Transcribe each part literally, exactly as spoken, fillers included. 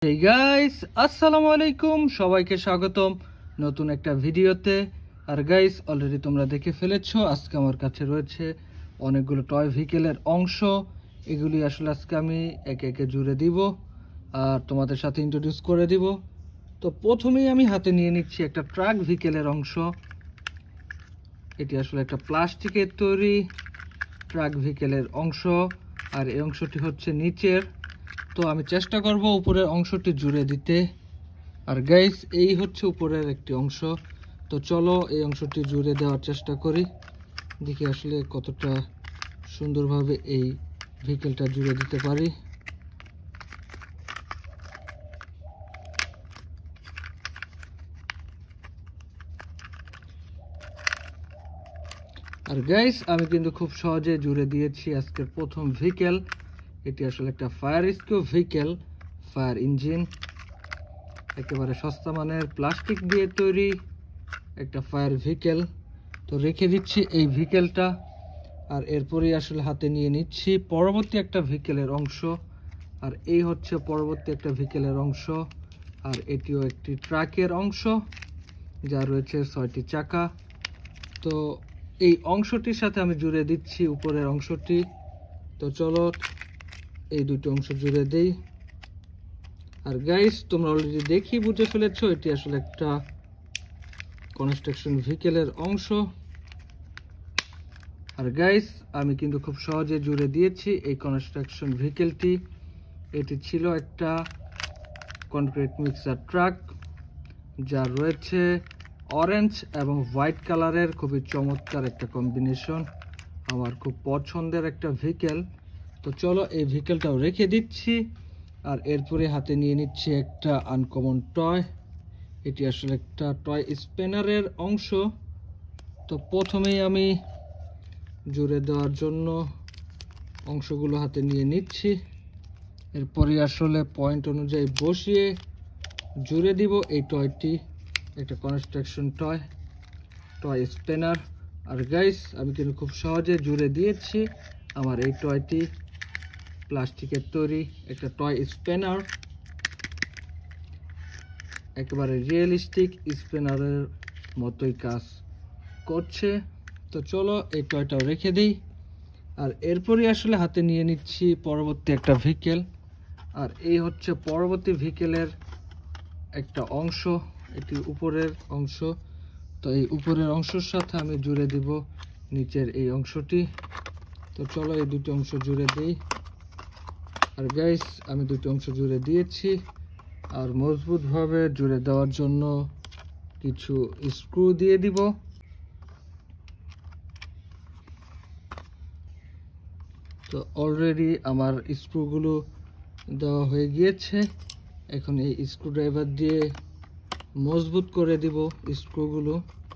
Hey guys, আসসালামু আলাইকুম। সবাইকে স্বাগতম নতুন একটা ভিডিওতে। আর গাইস, অলরেডি তোমরা দেখে ফেলেছো আজকে আমার কাছে রয়েছে অনেকগুলো টয় ভেহিকেলের অংশ। এগুলি আসলে আজকে আমি একে একে জুড়ে দিব আর তোমাদের সাথে ইন্ট্রোডিউস করে দিব। তো প্রথমেই আমি হাতে নিয়ে নিচ্ছি একটা ট্রাক ভেহিকেলের অংশ। এটি আসলে একটা প্লাস্টিকের তৈরি ট্রাক ভেহিকেলের অংশ, আর এই অংশটি হচ্ছে নিচের। তো আমি চেষ্টা করব উপরের অংশটি জুড়ে দিতে। আর গাইস, এই হচ্ছে উপরের একটি অংশ। তো চলো এই অংশটি জুড়ে দেওয়ার চেষ্টা করি, দেখি আসলে কতটা সুন্দরভাবে এই ভেহিকেলটা জুড়ে দিতে পারি। আর গাইস, আমি কিন্তু খুব সহজে জুড়ে দিয়েছি আজকের প্রথম ভেহিকেল। এটি আসলে একটা fire rescue vehicle, fire engine. একেবারে সস্তা মানের প্লাস্টিক দিয়ে তৈরি একটা ফায়ার ভেহিকেল। তো রেখে দিচ্ছি এই ভেহিকেলটা, আর এরপরেই আসলে হাতে নিয়ে নিচ্ছি পরবর্তী একটা ভেহিকেলের অংশ। আর এই হচ্ছে পরবর্তী একটা ভেহিকেলের অংশ, আর এটিও একটি ট্রাকের অংশ যা রয়েছে ছয়টি চাকা। তো এই অংশটির সাথে আমি জুড়ে দিচ্ছি উপরের অংশটি। তো চলো এই দুটো অংশ জুড়ে দেই। আর গাইস, তোমরা অলরেডি দেখি বুঝে ফেলেছো এটি আসলে একটা কনস্ট্রাকশন ভেহিকেলের অংশ। আর গাইস, আমি কিন্তু খুব সহজে জুড়ে দিয়েছি এই কনস্ট্রাকশন ভেহিকেলটি। এটি ছিল একটা কনক্রিট মিক্সার ট্রাক, যা রয়েছে অরেঞ্জ এবং হোয়াইট কালারের, খুবই চমৎকার একটা কম্বিনেশন। আমার খুব পছন্দের একটা ভেহিকেল। তো চলো এই ভেহিকেলটাও রেখে দিচ্ছি, আর এরপরে হাতে নিয়ে নিচ্ছি একটা আনকমন টয়। এটি আসলে একটা টয় স্পিনারের অংশ। তো প্রথমেই আমি জুড়ে দেওয়ার জন্য অংশগুলো হাতে নিয়ে নিচ্ছি, এরপরে আসলে পয়েন্ট অনুযায়ী বসিয়ে জুড়ে দিব এই টয়টি। একটা কনস্ট্রাকশন টয় টয় স্পিনার। আর গাইস, আমি কিন্তু খুব সহজে জুড়ে দিয়েছি আমার এই টয়টি। প্লাস্টিকের তৈরি একটা টয় স্পিনার, একেবারে রিয়েলিস্টিক স্পিনারের মতোই কাজ করছে। তো চলো এই টয়টাও রেখে দিই, আর এরপরই আসলে হাতে নিয়ে নিচ্ছি পরবর্তী একটা ভেহিকেল। আর এই হচ্ছে পরবর্তী ভেহিকেলের একটা অংশ, এটি উপরের অংশ। তো এই উপরের অংশের সাথে আমি জুড়ে দিব নিচের এই অংশটি। তো চলো এই দুটি অংশ জুড়ে দিই। আর গাইস, আমি দুটি অংশ জুড়ে দিয়েছি, আর মজবুতভাবে জুড়ে দেওয়ার জন্য কিছু স্ক্রু দিয়ে দিব। তো অলরেডি আমার স্ক্রুগুলো দেওয়া হয়ে গিয়েছে। এখন এই স্ক্রু ড্রাইভার দিয়ে মজবুত করে দিব স্ক্রুগুলো।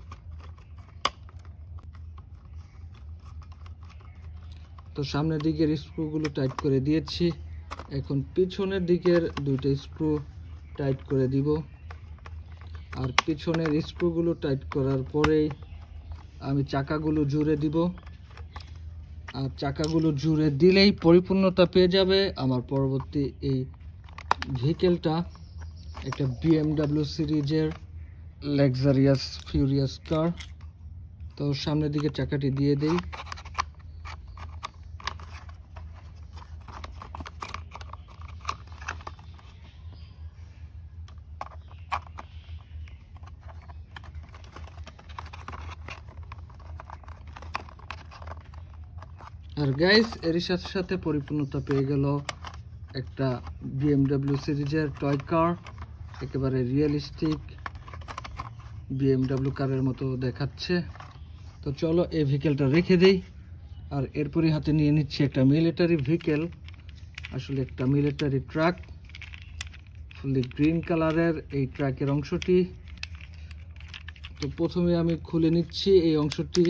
তো সামনের দিকের স্ক্রুগুলো টাইট করে দিয়েছি, এখন পিছনের দিকের দুইটা স্ক্রু টাইট করে দিব। আর পিছনের স্ক্রুগুলো টাইট করার পরেই আমি চাকাগুলো জুড়ে দিব। আর চাকাগুলো জুড়ে দিলেই পরিপূর্ণতা পেয়ে যাবে আমার পরবর্তী এই ভেহিকেলটা। একটা বিএমডাব্লিউ সিরিজের লাক্সারিয়াস ফিউরিয়াস কার। তো সামনের দিকে চাকাটি দিয়ে দেই। আর গাইস, এর সাথে সাথে পরিপূর্ণতা পেয়ে গেল একটা বিএমডাব্লিউ সিরিজের টয় কার, একেবারে রিয়েলিস্টিক বিএমডাব্লিউ কারের মতো দেখাচ্ছে। তো চলো এই ভেহিকেলটা রেখে দেই, আর এরপরে হাতে নিয়ে নিচ্ছি একটা মিলিটারি ভেহিকেল। আসলে একটা মিলিটারি ট্রাক, ফুলি গ্রিন কালারের এই ট্রাকের অংশটি। তো প্রথমে আমি খুলে নিচ্ছি এই অংশটি।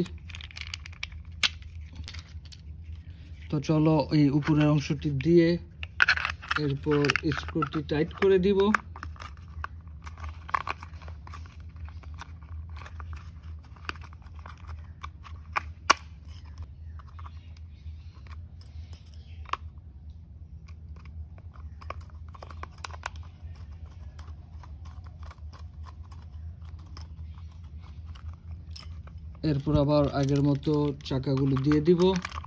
তো চলো এই উপরের অংশটি দিয়ে এরপর স্ক্রুটি টাইট করে দিব। এরপর আবার আগের মতো চাকাগুলো দিয়ে দিব।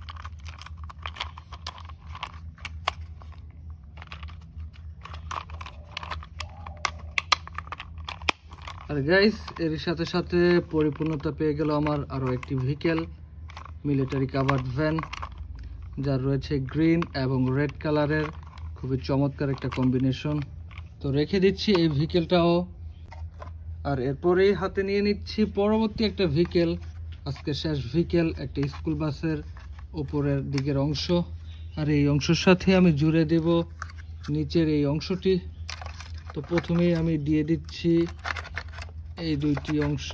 আর গাইস, এর সাথে সাথে পরিপূর্ণতা পেয়ে গেল আমার আরও একটি ভেহিকেল, মিলিটারি কাভার্ড ভ্যান, যার রয়েছে গ্রিন এবং রেড কালারের খুবই চমৎকার একটা কম্বিনেশন। তো রেখে দিচ্ছি এই ভেহিকেলটাও। আর এরপরেই হাতে নিয়ে নিচ্ছি পরবর্তী একটা ভেহিকেল, আজকে শেষ ভেহিকেল, একটা স্কুল বাসের উপরের দিকের অংশ। আর এই অংশের সাথে আমি জুড়ে দেব নিচের এই অংশটি। তো প্রথমেই আমি দিয়ে দিচ্ছি এই দুইটি অংশ।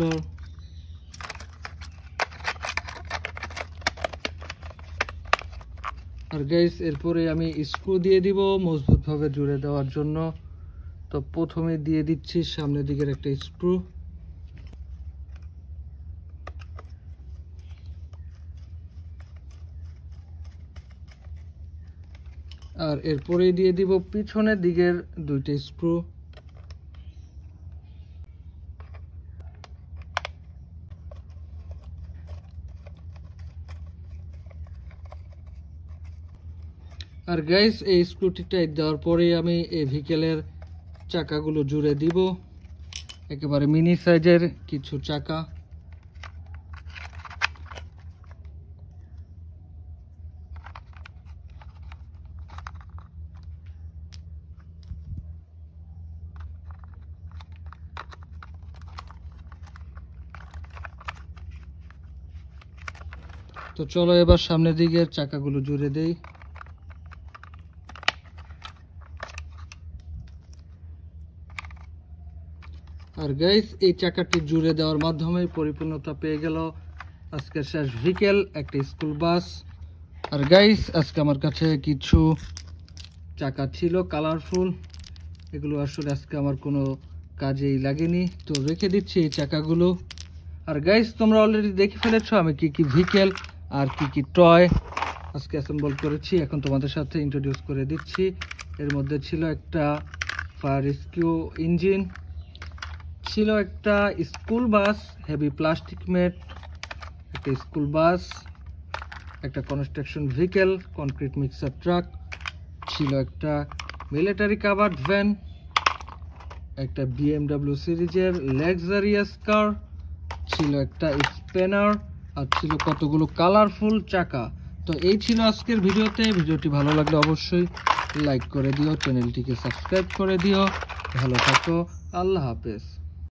আর গাইস, এরপরে আমি স্ক্রু দিয়ে দিব মজবুতভাবে জুড়ে দেওয়ার জন্য। তো প্রথমে দিয়ে দিচ্ছি সামনের দিকের একটা স্ক্রু। আর এরপরে দিয়ে দিব পিছনের দিকের দুইটা স্ক্রু। আর গাইস, এই স্ক্রুটি টাইট দেওয়ার পরে আমি এই ভেহিকেলের চাকাগুলো জুড়ে দিব, একেবারে মিনি সাইজের কিছু চাকা। তো চলো এবার সামনের দিকের চাকাগুলো জুড়ে দেই। আর গাইস, এই চাকাটি জুড়ে দেওয়ার মাধ্যমে পরিপূর্ণতা পেয়ে গেল আজকের শেষ ভেহিকেল, একটা স্কুল বাস। আর গাইস, আজকে আমার কাছে কিছু চাকা ছিল কালারফুল, এগুলো আসলে আজকে আমার কোনো কাজেই লাগেনি, তো রেখে দিচ্ছি এই চাকাগুলো। আর গাইস, তোমরা অলরেডি দেখে ফেলেছো আমি কি কি ভেহিকেল আর কি কি টয় আজকে অ্যাসেম্বল করেছি। এখন তোমাদের সাথে ইন্ট্রোডিউস করে দিচ্ছি। এর মধ্যে ছিল একটা ফায়ার রেস্কিউ ইঞ্জিন, ছিল একটা school bus heavy plastic made, একটা স্কুল বাস, একটা construction vehicle concrete mixer truck, ছিল একটা মিলিটারি কাভার্ড ভ্যান, একটা বিএমডব্লিউ সিরিজের লাক্সারিয়াস কার, ছিল একটা স্পেনার, আর ছিল কতগুলো কালারফুল চাকা। তো এই ছিল আজকের ভিডিওতে। ভিডিওটি ভালো লাগলে অবশ্যই লাইক করে দিও, চ্যানেলটিকে সাবস্ক্রাইব করে দিও। ভালো থাকো, আল্লাহ হাফেজ।